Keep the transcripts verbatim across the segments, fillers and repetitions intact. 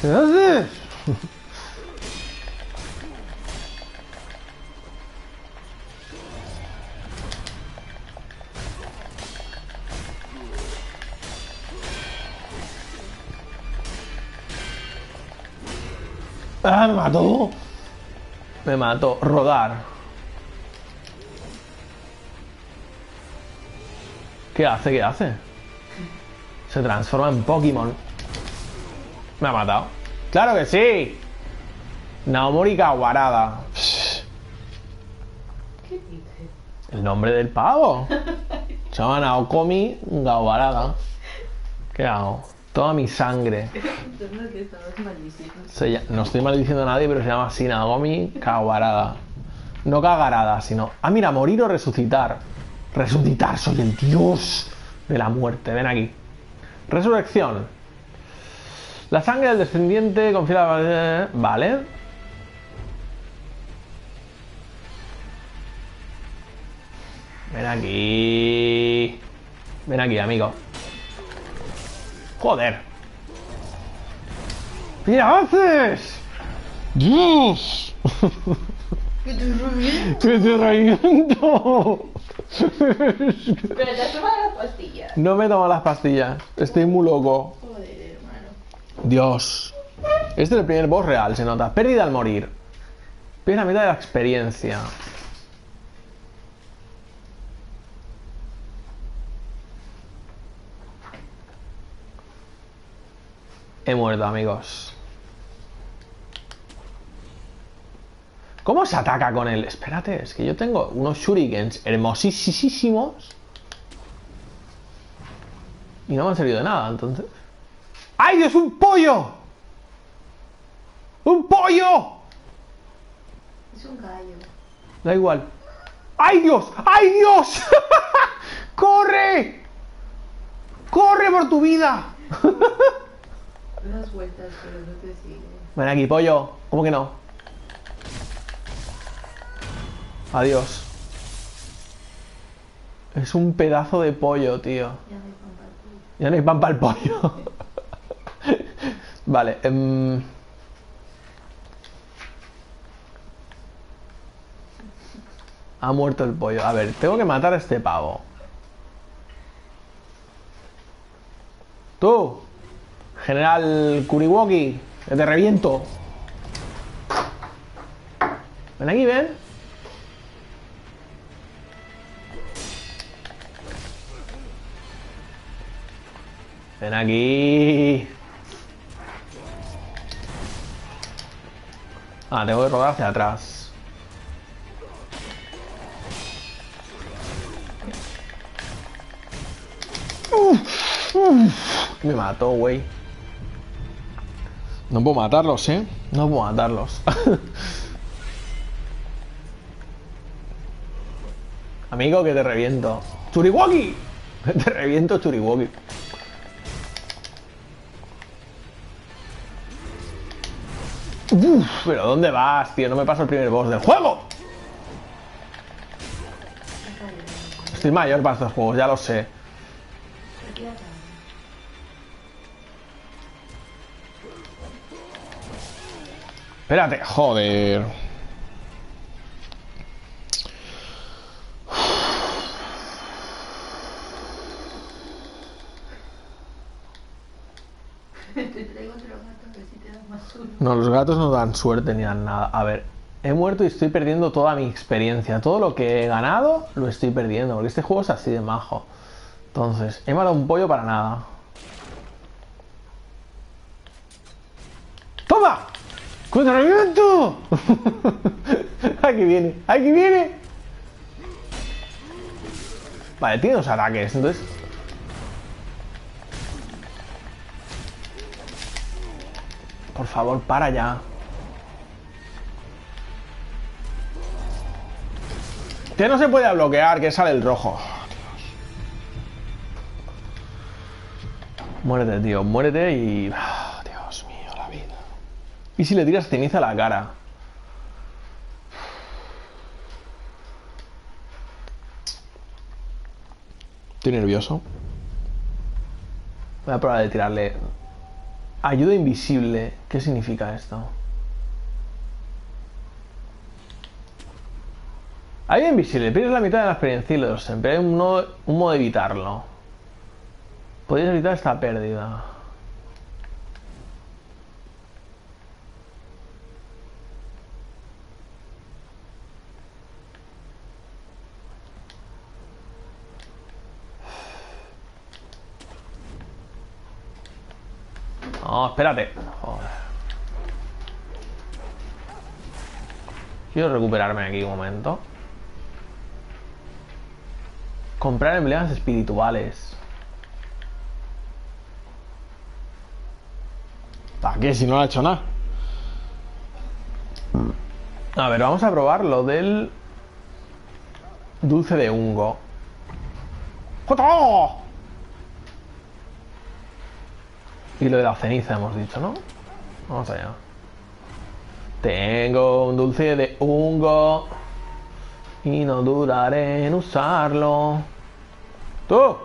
¿Qué haces? ¡Ah, me mató! Me mató. Rodar. ¿Qué hace? ¿Qué hace? Se transforma en Pokémon. Me ha matado. ¡Claro que sí! Naomori Kawarada. ¿Qué dices? El nombre del pavo. Se llama Naokomi Kawarada. ¿Qué hago? Toda mi sangre. Entonces que estabas malísimo. Se ll- no estoy maldiciendo a nadie, pero se llama así, Naokomi Kawarada. No Kagarada, sino... Ah, mira, morir o resucitar. Resucitar, soy el dios de la muerte. Ven aquí. Resurrección. La sangre del descendiente confiada... Vale. Ven aquí. Ven aquí, amigo. Joder. ¿Qué haces? ¡Dios! ¡Que te reviento! ¡Que te reviento! Pero te has tomado las pastillas. No me tomo las pastillas. Estoy muy loco. Joder, hermano. Dios. Este es el primer boss real, se nota. Pérdida al morir. Pierde la mitad de la experiencia. He muerto, amigos. ¿Cómo se ataca con él? Espérate, es que yo tengo unos shurikens hermosísimos. Y no me han servido de nada, entonces. ¡Ay, Dios, un pollo! ¡Un pollo! Es un gallo. Da igual. ¡Ay, Dios! ¡Ay, Dios! ¡Corre! ¡Corre por tu vida! Das vueltas, pero no te sigue. Ven aquí, pollo. ¿Cómo que no? Adiós. Es un pedazo de pollo, tío. Ya me compartí. Ya no hay pan para el pollo. Vale. em, Ha muerto el pollo. A ver, tengo que matar a este pavo. Tú, General Kuriwoki, que te reviento. Ven aquí, ven. Ven aquí. Ah, tengo que rodar hacia atrás. Uf, uf. Me mató, güey. No puedo matarlos, ¿eh? No puedo matarlos. Amigo, que te reviento. ¡Churiwaki! Te reviento, Churiwaki. Uf, pero ¿dónde vas, tío? No me paso el primer boss del juego. Estoy mayor para estos juegos, ya lo sé. Espérate, joder. Te traigo otro gato, a ver si te da más suerte. No, los gatos no dan suerte ni dan nada. A ver, he muerto y estoy perdiendo toda mi experiencia. Todo lo que he ganado lo estoy perdiendo, porque este juego es así de majo. Entonces, he matado un pollo para nada. ¡Toma! ¡Que te reviento! ¡Aquí viene! ¡Aquí viene! Vale, tiene dos ataques, entonces... Por favor, para ya. Que no se puede bloquear, que sale el rojo. Muérete, tío, muérete y... Oh, Dios mío, la vida. ¿Y si le tiras ceniza a la cara? Estoy nervioso. Voy a probar de tirarle... Ayuda invisible. ¿Qué significa esto? Ayuda invisible. Pierdes la mitad de la experiencia y lo sé, pero hay un modo, un modo de evitarlo. Podéis evitar esta pérdida. No, espérate. Joder. Quiero recuperarme aquí un momento. Comprar emblemas espirituales. ¿Para qué? Si no ha hecho nada. A ver, vamos a probar lo del dulce de hongo. ¡Jota! Y lo de la ceniza hemos dicho, ¿no? Vamos allá. Tengo un dulce de hongo y no dudaré en usarlo. ¡Tú!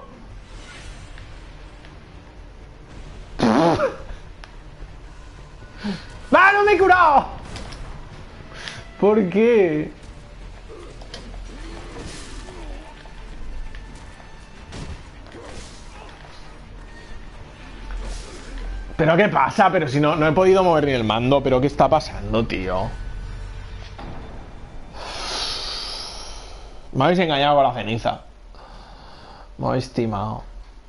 ¡Ah, no me he curado! ¿Por qué? ¿Pero qué pasa? Pero si no, no he podido mover ni el mando. ¿Pero qué está pasando, tío? Me habéis engañado con la ceniza. Me habéis timado.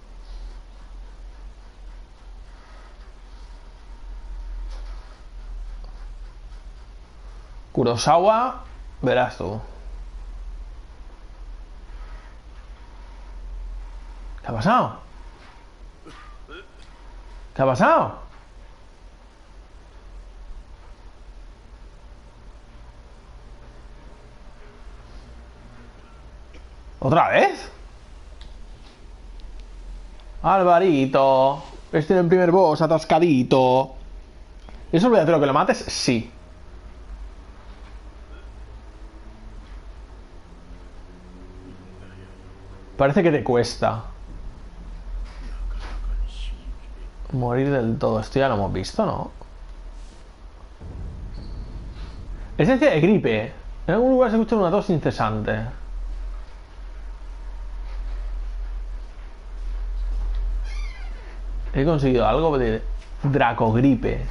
Kurosawa, verás tú. ¿Qué ha pasado? ¿Qué ha pasado? ¿Otra vez? Alvarito, estoy en el primer boss, atascadito. ¿Eso olvídate lo que lo mates? Sí. Parece que te cuesta morir del todo. Esto ya lo hemos visto, ¿no? Esencia de gripe. En algún lugar se escucha una tos incesante. He conseguido algo de Dracogripe.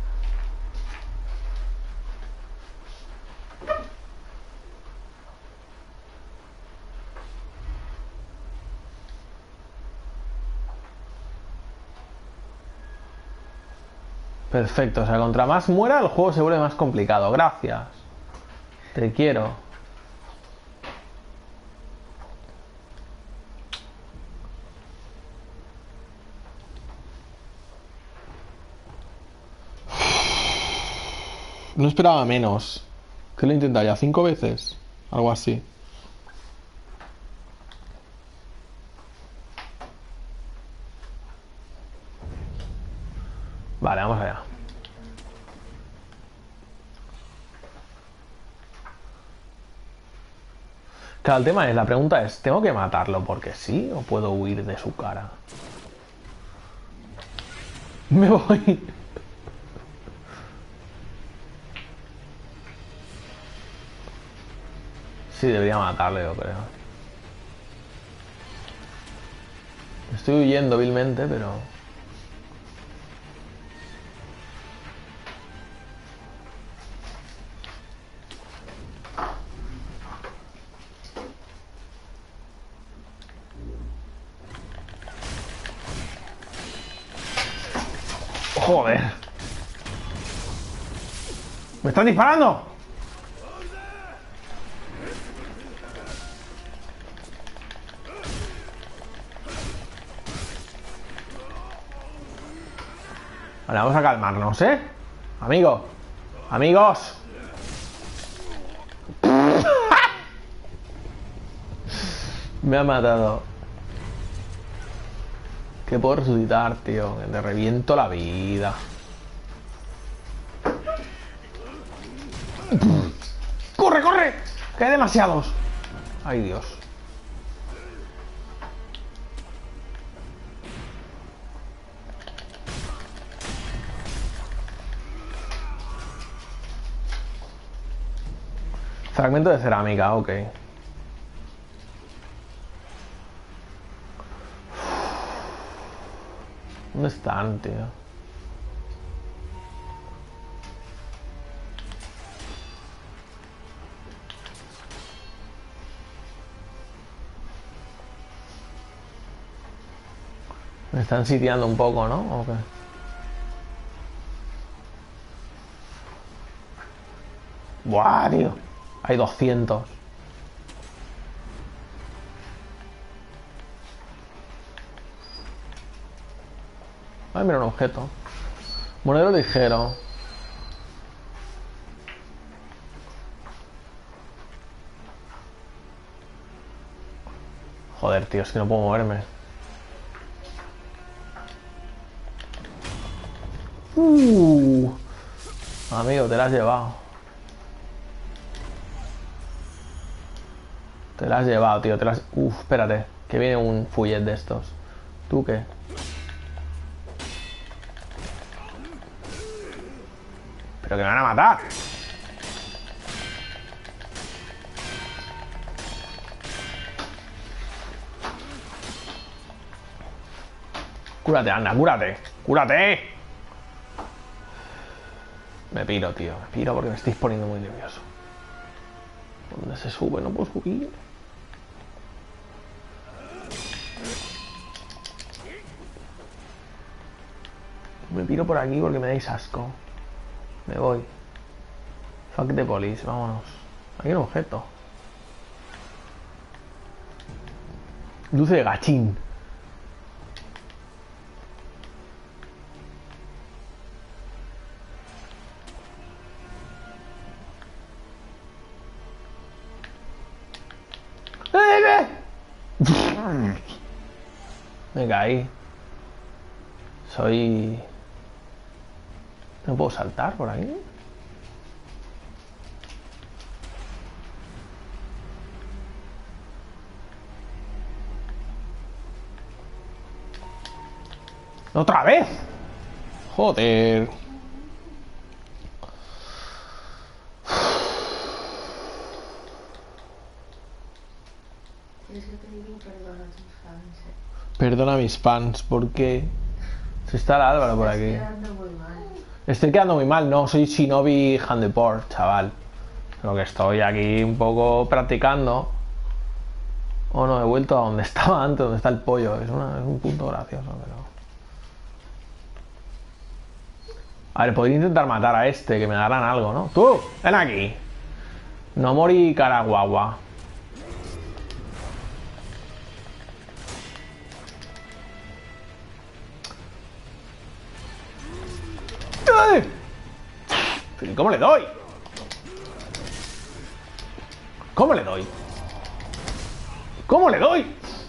Perfecto, o sea, contra más muera el juego se vuelve más complicado. Gracias. Te quiero. No esperaba menos. ¿Qué lo intentaría? ¿Cinco veces? Algo así. Vale, vamos allá. Claro, el tema es, la pregunta es, ¿tengo que matarlo porque sí o puedo huir de su cara? Me voy. Sí, debería matarle, yo creo. Estoy huyendo vilmente, pero... Joder. ¿Me están disparando? Vale, vamos a calmarnos, ¿eh? Amigos. Amigos. Me ha matado. Que puedo resucitar, tío. Que te reviento la vida. ¡Corre, corre! Que hay demasiados. Ay, Dios. Fragmento de cerámica, ok. ¿Dónde están, tío? Me están sitiando un poco, ¿no? ¿O qué? Buah, tío. Hay doscientos. Ay, mira un objeto. Monedero ligero. Joder, tío, es que no puedo moverme. Uh, amigo, te la has llevado. Te la has llevado, tío. Te la has... Uf, espérate. Que viene un fullet de estos. ¿Tú qué? Pero que me van a matar. Cúrate, anda, cúrate. ¡Cúrate! Me piro, tío. Me piro porque me estáis poniendo muy nervioso. ¿Dónde se sube? No puedo subir. Me piro por aquí porque me dais asco. Me voy. Fuck the police, vámonos. Aquí hay un objeto. Dulce de gachín. Me caí. Soy... ¿No puedo saltar por aquí? ¡Otra vez! Joder. Tienes que pedir perdón a tus fans. eh. Perdona a mis fans, porque... Se está el Álvaro por aquí. Estás quedando muy mal. Estoy quedando muy mal, no, soy Shinobi Handeport, chaval. Lo que estoy aquí un poco practicando. Oh no, he vuelto a donde estaba antes, donde está el pollo. Es, una, es un punto gracioso, pero... A ver, podría intentar matar a este, que me darán algo, ¿no? ¡Tú! ¡Ven aquí! No mori Karaguagua. ¡Ay! ¿Pero cómo le doy? ¿Cómo le doy? ¿Cómo le doy?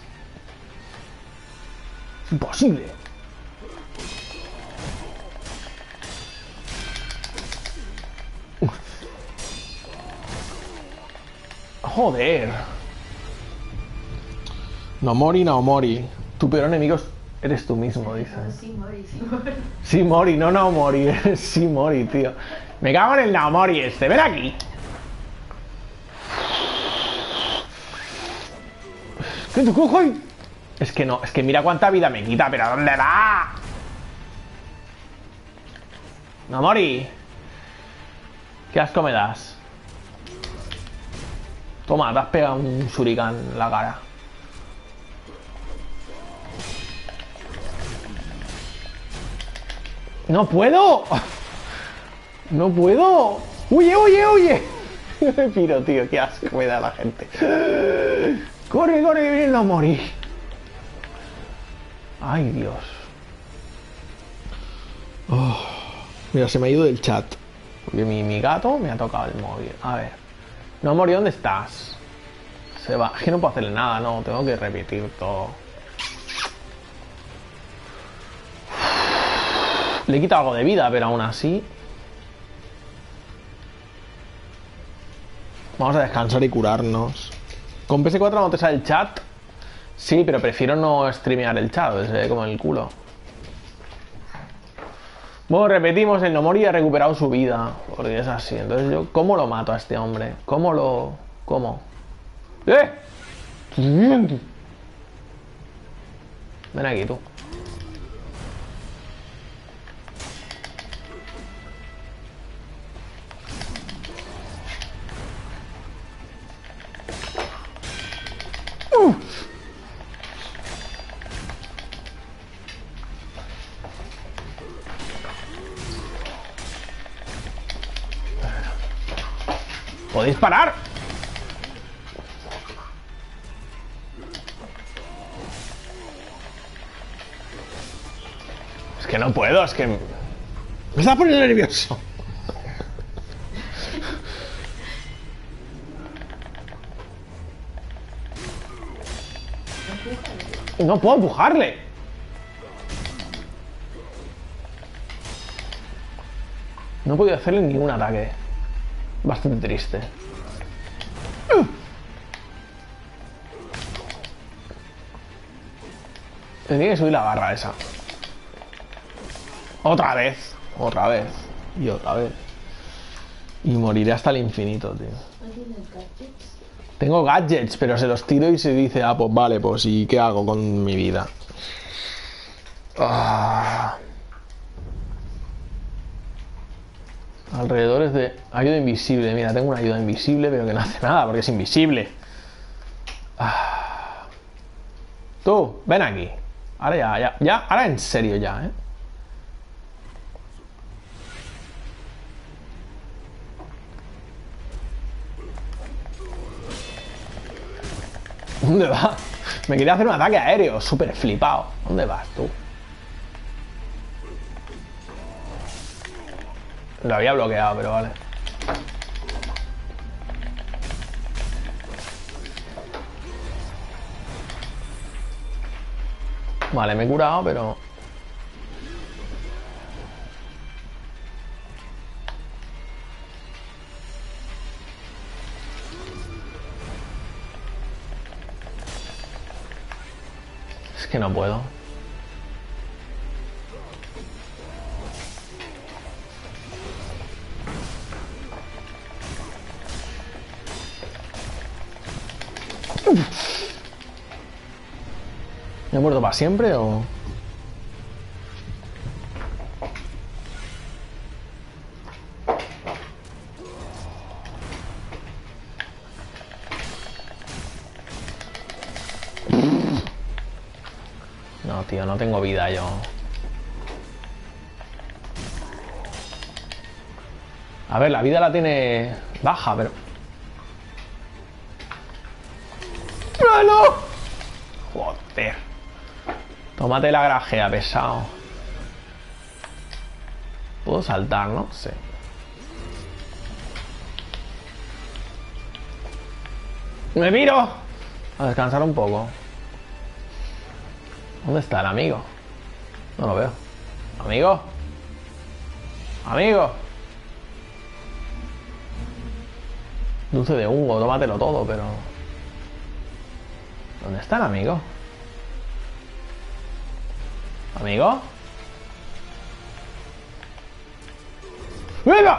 Es imposible. Joder. No mori, no mori. Tu peor enemigo eres tú mismo, dicen. Sí, Mori, sí, Mori. Sí, mori, no no mori. Sí, mori, tío. Me cago en el no mori este. Ven aquí. ¿Qué te cojo? Es que no, es que mira cuánta vida me quita, pero ¿a dónde va? No mori. ¿Qué asco me das? Toma, te has pegado un shuriken en la cara. ¡No puedo! ¡No puedo! ¡Huye, huye, huye! Me piro, tío, qué asco me da la gente. ¡Corre, corre, que viene a morir! ¡Ay, Dios! Oh, mira, se me ha ido del chat. Porque mi, mi gato me ha tocado el móvil. A ver. No, Mori, ¿dónde estás? Se va. Es que no puedo hacerle nada, no. Tengo que repetir todo. Le he quitado algo de vida, pero aún así... Vamos a descansar y curarnos. ¿Con P S cuatro no te sale el chat? Sí, pero prefiero no streamear el chat, se ve como el culo. Bueno, repetimos, el Nomori ha recuperado su vida. Porque es así. Entonces yo, ¿cómo lo mato a este hombre? ¿Cómo lo...? ¿Cómo? ¡Eh! Ven aquí, tú. Uh. ¿Podéis parar? Es que no puedo, es que... Me está poniendo nervioso. No puedo empujarle. No he podido hacerle ningún ataque. Bastante triste. Tenía que subir la barra esa. Otra vez. Otra vez. Y otra vez. Y moriré hasta el infinito, tío. Tengo gadgets, pero se los tiro y se dice, ah, pues vale, pues ¿y qué hago con mi vida? Ah. Alrededores de... Ayuda invisible. Mira, tengo una ayuda invisible, pero que no hace nada, porque es invisible. Ah. Tú, ven aquí. Ahora ya, ya, ya, ahora en serio ya, ¿eh? ¿Dónde va? Me quería hacer un ataque aéreo, súper flipado. ¿Dónde vas tú? Lo había bloqueado, pero vale. Vale, me he curado, pero... Es que no puedo. ¿Me he muerto para siempre o...? No, tío, no tengo vida yo. A ver, la vida la tiene baja, pero... ¡Ah, no! Joder. Tómate la grajea, pesado. Puedo saltar, ¿no? Sí. ¡Me miro! A descansar un poco. ¿Dónde está el amigo? No lo veo. ¿Amigo? ¿Amigo? Dulce de hongo, tómatelo todo, pero... ¿Dónde está el amigo? ¿Amigo? ¡Venga!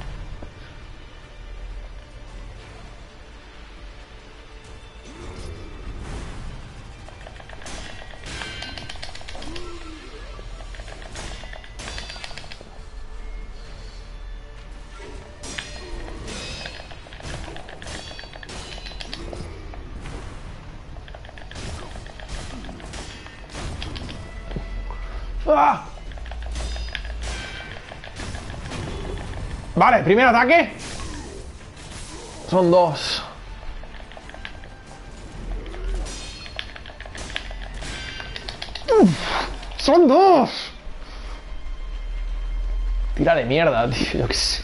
¡Ah! Vale, primer ataque. Son dos. Uf, son dos. Tira de mierda, tío. Yo qué sé.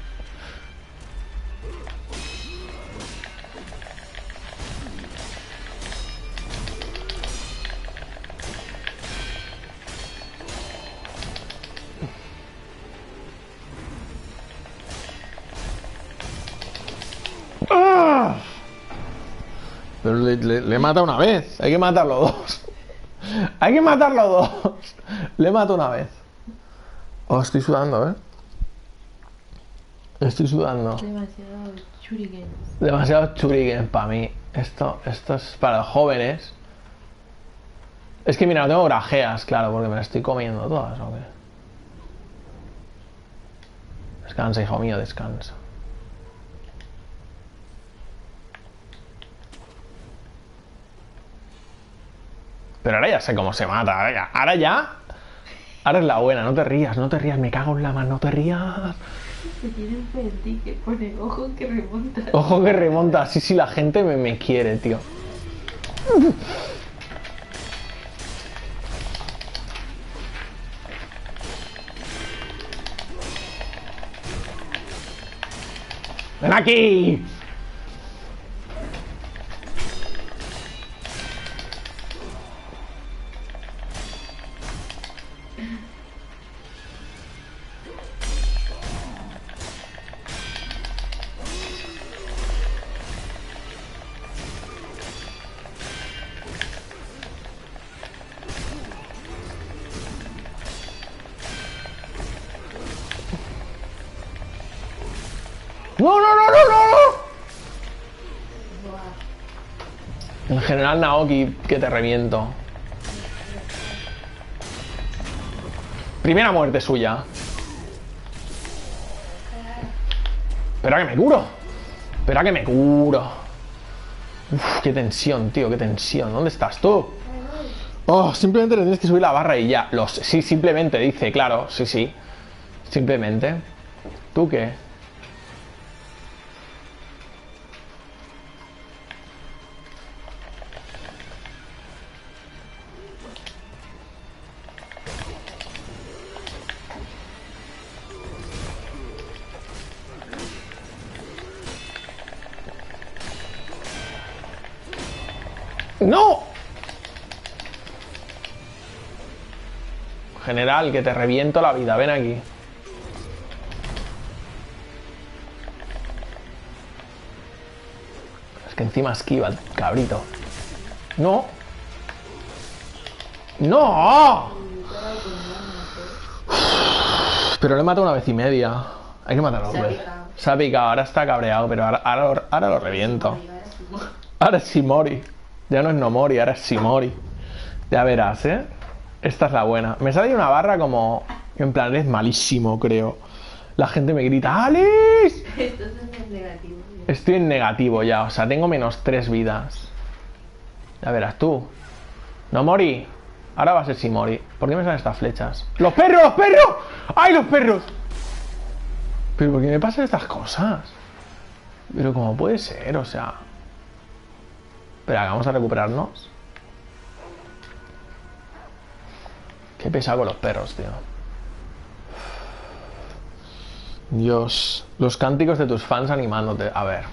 Pero le, le, le mata una vez. Hay que matarlo dos. Hay que matarlo dos. Le mato una vez. Oh, estoy sudando, ¿eh? Estoy sudando. Demasiado shurikens. Demasiado shuriken para mí. Esto, esto es para los jóvenes. Es que mira, no tengo grajeas, claro, porque me las estoy comiendo todas, ¿o qué? Descansa, hijo mío, descansa. Pero ahora ya sé cómo se mata. Ahora ya. Ahora ya. Ahora es la buena. No te rías, no te rías. Me cago en la mano. No te rías. Que tiene un P N T que pone ojo que remonta. Ojo que remonta. Sí, sí, la gente me, me quiere, tío. ¡Ven aquí! ¡No, no, no, no, no, no! El general Naoki, que te reviento. Primera muerte suya. Espera que me curo. Espera que me curo. Uf, qué tensión, tío, qué tensión. ¿Dónde estás tú? Oh, simplemente le tienes que subir la barra y ya. Los, sí, simplemente dice, claro, sí, sí. Simplemente. ¿Tú qué? ¡No! General, que te reviento la vida. Ven aquí. Es que encima esquiva el cabrito. ¡No! ¡No! Pero le he matado una vez y media. Hay que matarlo dos veces. Se ha picado. Ahora está cabreado, pero ahora, ahora, ahora lo reviento. Ahora es Shimori. Ya no es Nomori, ahora es Shimori. Ya verás, ¿eh? Esta es la buena. Me sale una barra como... En plan, es malísimo, creo. La gente me grita, ¡Alice! Esto es en negativo. Estoy en negativo ya, o sea, tengo menos tres vidas. Ya verás tú. Nomori. Ahora va a ser Shimori. ¿Por qué me salen estas flechas? ¡Los perros, los perros! ¡Ay, los perros! ¿Pero por qué me pasan estas cosas? Pero ¿cómo puede ser? O sea... Espera, vamos a recuperarnos. Qué pesado con los perros, tío. Dios. Los cánticos de tus fans animándote. A ver.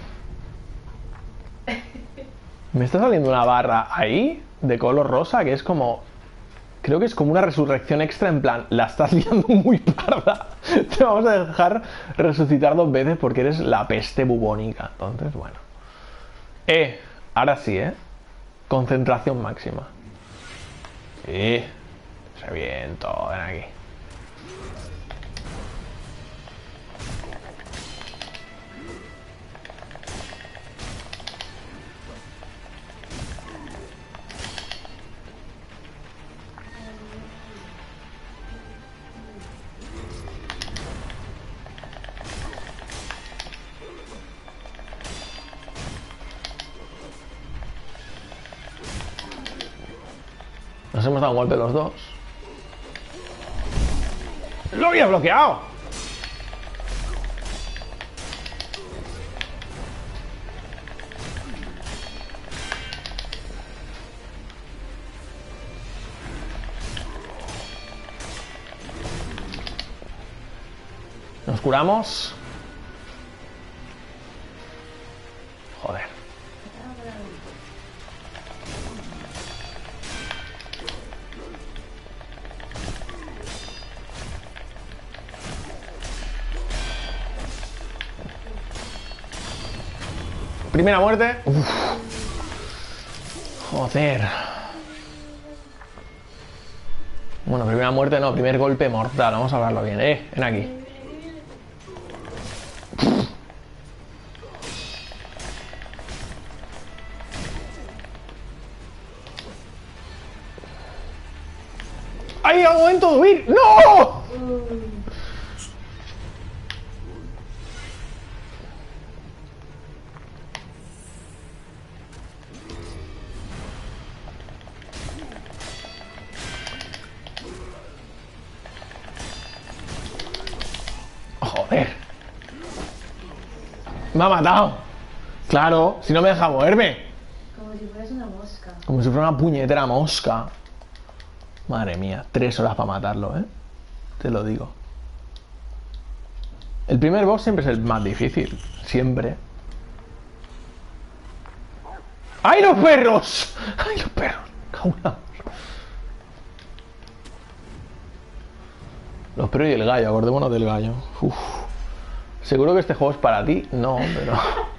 Me está saliendo una barra ahí de color rosa que es como... Creo que es como una resurrección extra, en plan, la estás liando muy parda. Te vamos a dejar resucitar dos veces porque eres la peste bubónica. Entonces, bueno. Eh, ahora sí, ¿eh? Concentración máxima. Sí. Reviento, ven aquí. Nos hemos dado un golpe los dos. ¡Lo había bloqueado! Nos curamos. Joder. Primera muerte. Uf. Joder. Bueno, primera muerte no, primer golpe mortal. Vamos a hablarlo bien. Eh, ven aquí. ¡Ay, al momento de huir! ¡No! Joder. Me ha matado. Claro, si no me deja moverme. Como si fueras una mosca. Como si fuera una puñetera mosca. Madre mía, tres horas para matarlo, ¿eh? Te lo digo. El primer boss siempre es el más difícil. Siempre. ¡Ay, los perros! ¡Ay, los perros! Caula. Los perros y el gallo, acordémonos del gallo. Uf. ¿Seguro que este juego es para ti? No, pero...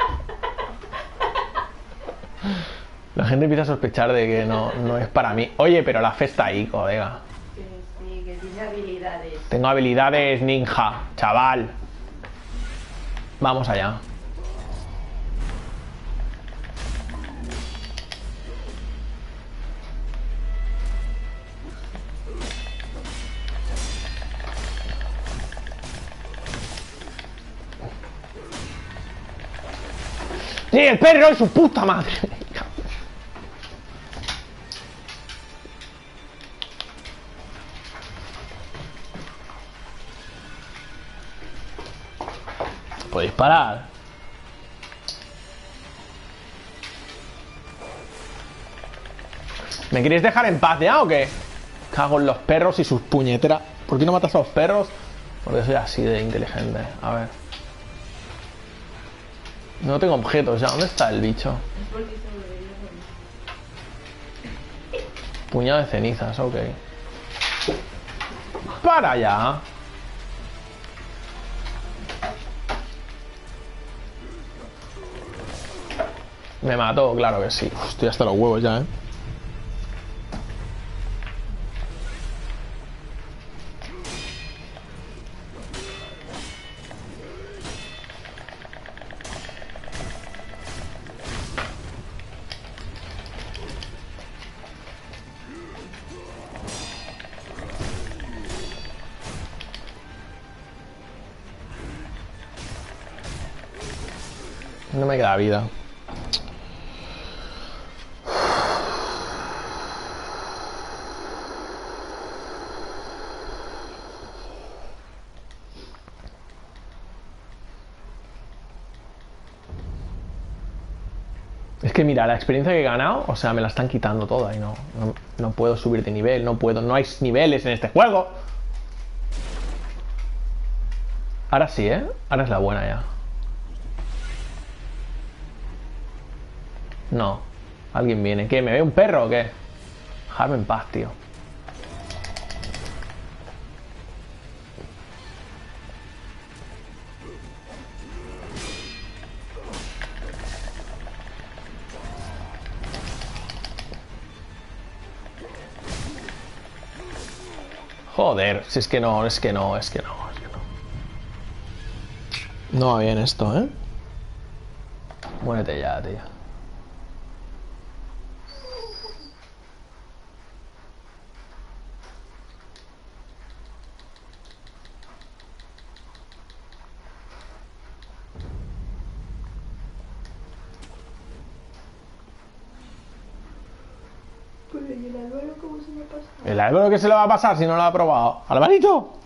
La gente empieza a sospechar de que no, no es para mí. Oye, pero la fe está ahí, colega. Que sí, que tiene habilidades. Tengo habilidades ninja, chaval. Vamos allá. ¡Sí, el perro y su puta madre! Podéis parar. ¿Me queréis dejar en paz ya o qué? Cago en los perros y sus puñeteras. ¿Por qué no matas a los perros? Porque soy así de inteligente. A ver. No tengo objetos ya. ¿Dónde está el bicho? Es porque se volvería con... Puñado de cenizas, ok. Para allá. Me mató, claro que sí. Uf, estoy hasta los huevos ya, eh. No me queda vida. Es que mira, la experiencia que he ganado, o sea, me la están quitando toda y no, no, no puedo subir de nivel, no puedo, no hay niveles en este juego. Ahora sí, ¿eh? Ahora es la buena ya. No. Alguien viene. ¿Qué? ¿Me ve un perro o qué? Dejadme en paz, tío. Joder, si es que no, es que no, es que no, es que no. No va bien esto, ¿eh? Muérete ya, tío. Pero ¿y el Álvaro cómo se me pasa? ¿El Álvaro qué se le va a pasar si no lo ha probado? ¡Alvarito!